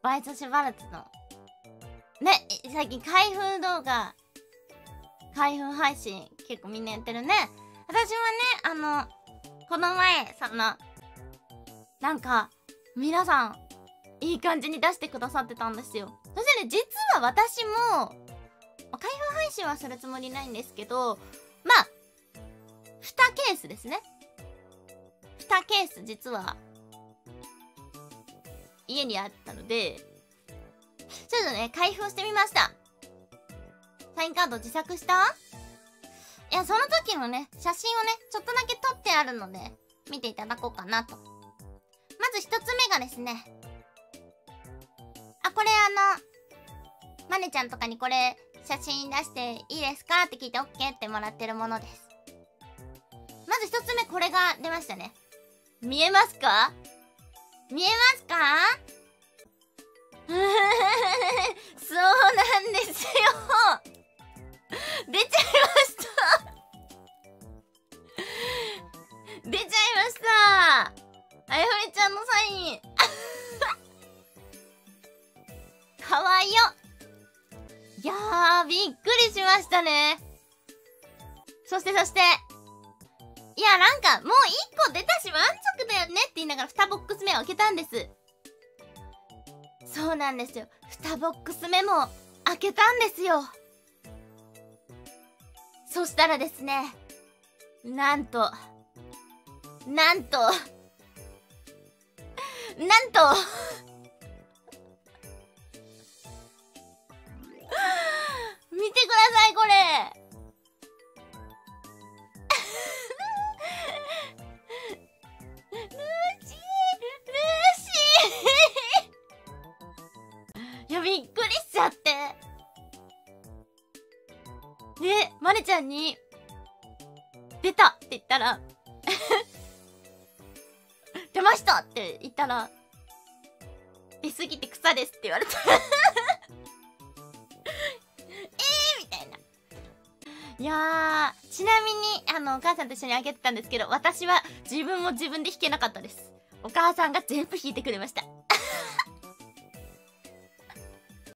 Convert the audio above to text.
バイトシュバルツのね、最近開封動画、開封配信結構みんなやってるね。私はね、この前なんか皆さんいい感じに出してくださってたんですよ。そしてね、実は私も開封配信はするつもりないんですけど、まあ2ケースですね。2ケース実は家にあったので、ちょっとね開封してみました。サインカード自作した？いや、その時のね写真をねちょっとだけ撮ってあるので見ていただこうかなと。まず1つ目がですね、これマネちゃんとかにこれ写真出していいですかって聞いて OK ってもらってるものです。まず1つ目、これが出ましたね。見えますか？見えますか？そうなんですよ。出ちゃいました出ちゃいました。あやめちゃんのサインかわいよ。いやー、びっくりしましたね。そしていや、なんかもう1個出たし満足だよねって言いながら2ボックス目を開けたんです。そうなんですよ、2ボックス目も開けたんですよ。そしたらですね、なんと見てください、これルーシーいや、びっくりしちゃって。で、マネちゃんに出たって言ったら出ましたって言ったら、出すぎて草ですって言われたみたいな。いやー、ちなみにお母さんと一緒にあげてたんですけど、私は自分も自分で弾けなかったです。お母さんが全部弾いてくれました